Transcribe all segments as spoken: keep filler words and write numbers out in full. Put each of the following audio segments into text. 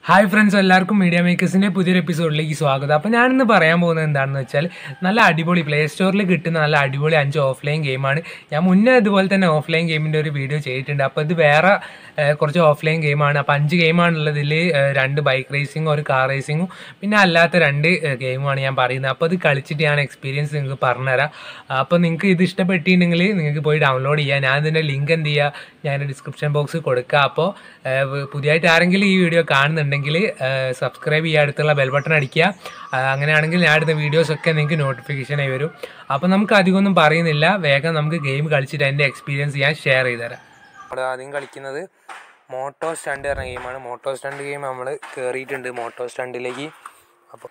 Hi friends, എല്ലാവർക്കും media മേക്കേഴ്സിൻ്റെ പുതിയൊരു എപ്പിസോഡിലേക്ക് സ്വാഗതം. അപ്പോൾ ഞാനിന്ന് പറയാൻ പോകുന്നത് എന്താണെന്ന് വെച്ചാൽ നല്ല അടിപൊളി പ്ലേ സ്റ്റോറിൽ കിട്ടുന്ന നല്ല അടിപൊളി അഞ്ച് ഓഫ്ലൈൻ ഗെയിമാണ്. ഞാൻ മുന്നേ ഇതുപോലെ തന്നെ ഓഫ്ലൈൻ ഗെയിമിൻ്റെ ഒരു വീഡിയോ ചെയ്തിട്ടുണ്ട്. അപ്പോൾ ഇത് വേറെ കുറച്ച് ഓഫ്ലൈൻ ഗെയിമാണ്. അപ്പോൾ അഞ്ച് ഗെയിമാണുള്ളത്. ഇതിൽ രണ്ട് ബൈക്ക് റേസിങ്ങും ഒരു കാർ റേസിങ്ങും പിന്നെ അല്ലാത്ത രണ്ട് ഗെയിമുമാണ് ഞാൻ പറയുന്നത്. അപ്പോൾ ഇത് കളിച്ചിട്ട് ഞാൻ എക്സ്പീരിയൻസ് നിങ്ങൾക്ക് പറഞ്ഞുതരാം. അപ്പോൾ നിങ്ങൾക്ക് ഇത് ഇഷ്ടപ്പെട്ടിട്ടുണ്ടെങ്കിൽ നിങ്ങൾക്ക് പോയി ഡൗൺലോഡ് ചെയ്യാം. ഞാൻ ഇതിൻ്റെ ലിങ്ക് എന്ത് ചെയ്യുക, ഞാൻ ഡിസ്ക്രിപ്ഷൻ ബോക്സിൽ കൊടുക്കുക. അപ്പോൾ പുതിയതായിട്ട് ആരെങ്കിലും ഈ വീഡിയോ കാണുന്നുണ്ടെങ്കിൽ സബ്സ്ക്രൈബ് ചെയ്യുക, അടുത്തുള്ള ബെൽ ബട്ടൺ അടിക്കുക. അങ്ങനെയാണെങ്കിൽ ഞാൻ അടുത്ത വീഡിയോസൊക്കെ നിങ്ങൾക്ക് നോട്ടിഫിക്കേഷനായി വരും. അപ്പോൾ നമുക്ക് അധികമൊന്നും പറയുന്നില്ല, വേഗം നമുക്ക് ഗെയിം കളിച്ചിട്ട് എൻ്റെ എക്സ്പീരിയൻസ് ഞാൻ ഷെയർ ചെയ്ത് തരാം. നമ്മൾ ആദ്യം കളിക്കുന്നത് മോട്ടോ സ്റ്റണ്ട് പറഞ്ഞ ഗെയിമാണ്. മോട്ടോ സ്റ്റണ്ട് ഗെയിം നമ്മൾ കയറിയിട്ടുണ്ട് മോട്ടോ സ്റ്റണ്ടിലേക്ക്. അപ്പോൾ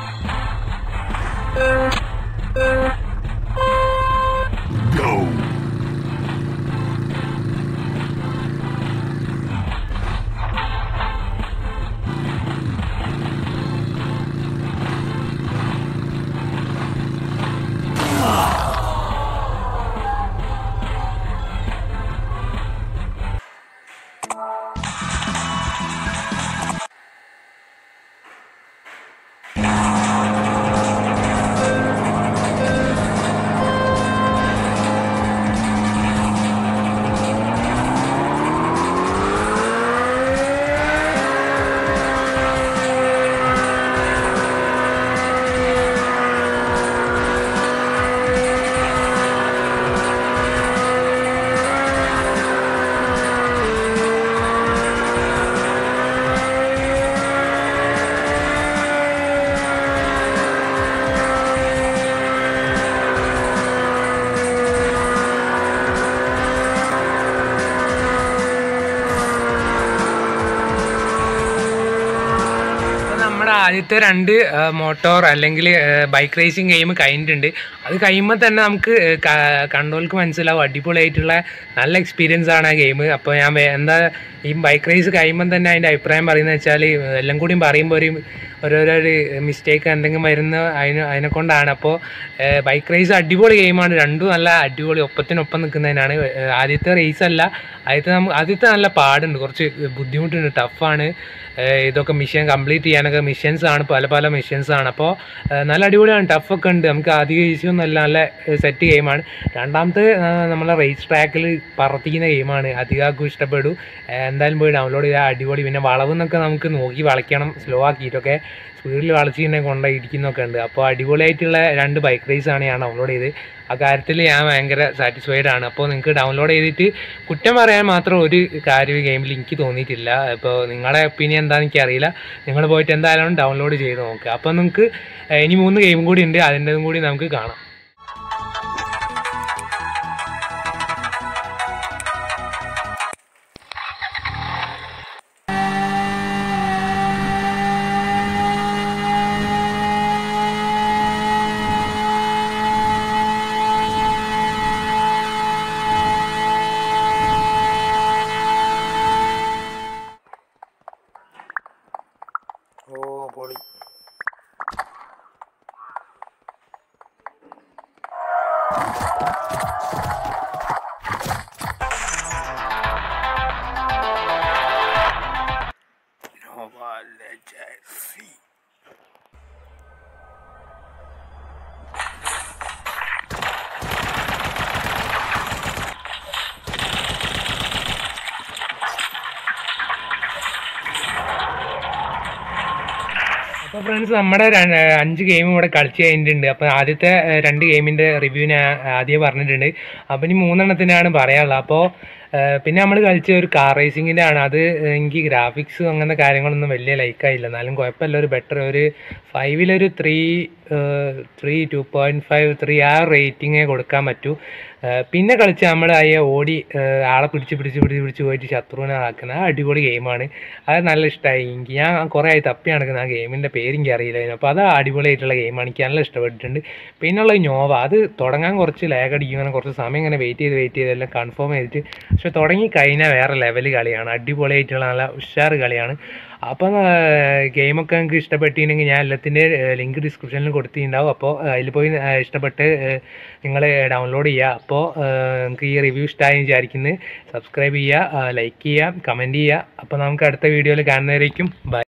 ആദ്യത്തെ രണ്ട് മോട്ടോർ അല്ലെങ്കിൽ ബൈക്ക് റേസിങ് ഗെയിം കഴിഞ്ഞിട്ടുണ്ട്. അത് കഴിയുമ്പോൾ തന്നെ നമുക്ക് കണ്ടോൾക്ക് മനസ്സിലാവും അടിപൊളിയായിട്ടുള്ള നല്ല എക്സ്പീരിയൻസ് ആണ് ആ ഗെയിം. അപ്പോൾ ഞാൻ എന്താ ഈ ബൈക്ക് റേസ് കഴിയുമ്പം തന്നെ അതിൻ്റെ അഭിപ്രായം പറയുന്നത് വെച്ചാൽ എല്ലാം കൂടിയും പറയുമ്പോൾ ഒരു ഓരോരോ മിസ്റ്റേക്ക് എന്തെങ്കിലും വരുന്ന അതിന് അതിനെ കൊണ്ടാണ്. അപ്പോൾ ബൈക്ക് റേസ് അടിപൊളി ഗെയിമാണ്. രണ്ടും നല്ല അടിപൊളി ഒപ്പത്തിനൊപ്പം നിൽക്കുന്നതിനാണ്. ആദ്യത്തെ റേസ് അല്ല, ആദ്യത്തെ നമുക്ക് ആദ്യത്തെ നല്ല പാടുണ്ട്, കുറച്ച് ബുദ്ധിമുട്ടുണ്ട്, ടഫാണ്. ഇതൊക്കെ മിഷൻ കംപ്ലീറ്റ് ചെയ്യാനൊക്കെ മിഷൻസ് ആണ്, പല പല മിഷൻസ് ആണ്. അപ്പോൾ നല്ല അടിപൊളിയാണ്, ടഫൊക്കെ ഉണ്ട്. നമുക്ക് അധികം ഈസിയൊന്നും നല്ല നല്ല സെറ്റ് ഗെയിമാണ്. രണ്ടാമത്തെ നമ്മളെ റേസ് ട്രാക്കിൽ പറത്തിക്കുന്ന ഗെയിമാണ്. അധികം ഇഷ്ടപ്പെടും. എന്തായാലും പോയി ഡൗൺലോഡ് ചെയ്താൽ അടിപൊളി. പിന്നെ വളവെന്നൊക്കെ നമുക്ക് നോക്കി വളയ്ക്കണം, സ്ലോ ആക്കിയിട്ടൊക്കെ സ്പീഡിൽ വളച്ചിട്ടുണ്ടെങ്കിൽ കൊണ്ട് ഇടിക്കുന്നൊക്കെ ഉണ്ട്. അപ്പോൾ അടിപൊളിയായിട്ടുള്ള രണ്ട് ബൈക്ക് റേസാണ് ഞാൻ ഡൗൺലോഡ് ചെയ്ത്. ആ കാര്യത്തിൽ ഞാൻ ഭയങ്കര സാറ്റിസ്ഫൈഡ് ആണ്. അപ്പോൾ നിങ്ങൾക്ക് ഡൗൺലോഡ് ചെയ്തിട്ട് കുറ്റം പറയാൻ മാത്രം ഒരു കാര്യം ഗെയിമിൽ എനിക്ക് തോന്നിയിട്ടില്ല. ഇപ്പോൾ നിങ്ങളുടെ ഒപ്പീനിയൻ എന്താണെന്ന് എനിക്കറിയില്ല. നിങ്ങൾ പോയിട്ട് എന്തായാലും ഡൗൺലോഡ് ചെയ്ത് നോക്കുക. അപ്പോൾ നിങ്ങൾക്ക് ഇനി മൂന്ന് ഗെയിം കൂടി ഉണ്ട്, അതിൻ്റെതും കൂടി നമുക്ക് കാണാം. ഓ പൊളി. അപ്പോൾ ഫ്രണ്ട്സ്, നമ്മുടെ അഞ്ച് ഗെയിം ഇവിടെ കളിച്ച് കഴിഞ്ഞിട്ടുണ്ട്. അപ്പോൾ ആദ്യത്തെ രണ്ട് ഗെയിമിൻ്റെ റിവ്യൂ ഞാൻ ആദ്യമേ പറഞ്ഞിട്ടുണ്ട്. അപ്പോൾ ഇനി മൂന്നെണ്ണത്തിനാണ് പറയാനുള്ളത്. അപ്പോൾ പിന്നെ നമ്മൾ കളിച്ച ഒരു കാർ റേസിങ്ങിൻ്റെ ആണ്. അത് എനിക്ക് ഗ്രാഫിക്സും അങ്ങനത്തെ കാര്യങ്ങളൊന്നും വലിയ ലൈക്കായില്ല. എന്നാലും കുഴപ്പമില്ല, ഒരു ബെറ്റർ ഒരു ഫൈവിലൊരു three three two point five three ആ റേറ്റിങ്ങേ കൊടുക്കാൻ പറ്റൂ. പിന്നെ കളിച്ച് നമ്മൾ അയ്യ ഓടി ആളെ പിടിച്ച് പിടിച്ച് പിടിച്ച് പിടിച്ച് പോയിട്ട് ശത്രുവിനെ ആക്കുന്ന ആ അടിപൊളി ഗെയിമാണ്. അത് നല്ല ഇഷ്ടമായി എനിക്ക്. ഞാൻ കുറേ ആയി തപ്പി നടക്കുന്ന ആ ഗെയിമിൻ്റെ പേര് എനിക്ക് അറിയില്ലായിരുന്നു. അപ്പോൾ അത് അടിപൊളിയായിട്ടുള്ള ഗെയിമാണ്, എനിക്ക് നല്ല ഇഷ്ടപ്പെട്ടിട്ടുണ്ട്. പിന്നെയുള്ള നോവ, അത് തുടങ്ങാൻ കുറച്ച് ലാഗ് അടിക്കും, അങ്ങനെ കുറച്ച് സമയം ഇങ്ങനെ വെയിറ്റ് ചെയ്ത് വെയിറ്റ് ചെയ്ത് എല്ലാം കൺഫേം ചെയ്തിട്ട്, പക്ഷെ തുടങ്ങി കഴിഞ്ഞാൽ വേറെ ലെവൽ കളിയാണ്, അടിപൊളിയായിട്ടുള്ള നല്ല ഉഷാറ് കളിയാണ്. അപ്പം ഗെയിമൊക്കെ നിങ്ങൾക്ക് ഇഷ്ടപ്പെട്ടിട്ടുണ്ടെങ്കിൽ ഞാൻ എല്ലാത്തിൻ്റെ ലിങ്ക് ഡിസ്ക്രിപ്ഷനിൽ കൊടുത്തിട്ടുണ്ടാവും. അപ്പോൾ അതിൽ പോയി ഇഷ്ടപ്പെട്ട് നിങ്ങൾ ഡൗൺലോഡ് ചെയ്യുക. അപ്പോൾ നിങ്ങൾക്ക് ഈ റിവ്യൂ ഇഷ്ടമായി വിചാരിക്കുന്നത്. സബ്സ്ക്രൈബ് ചെയ്യുക, ലൈക്ക് ചെയ്യുക, കമൻറ്റ് ചെയ്യുക. അപ്പോൾ നമുക്ക് അടുത്ത വീഡിയോയിൽ കാണുന്നവരേക്കും ബൈ.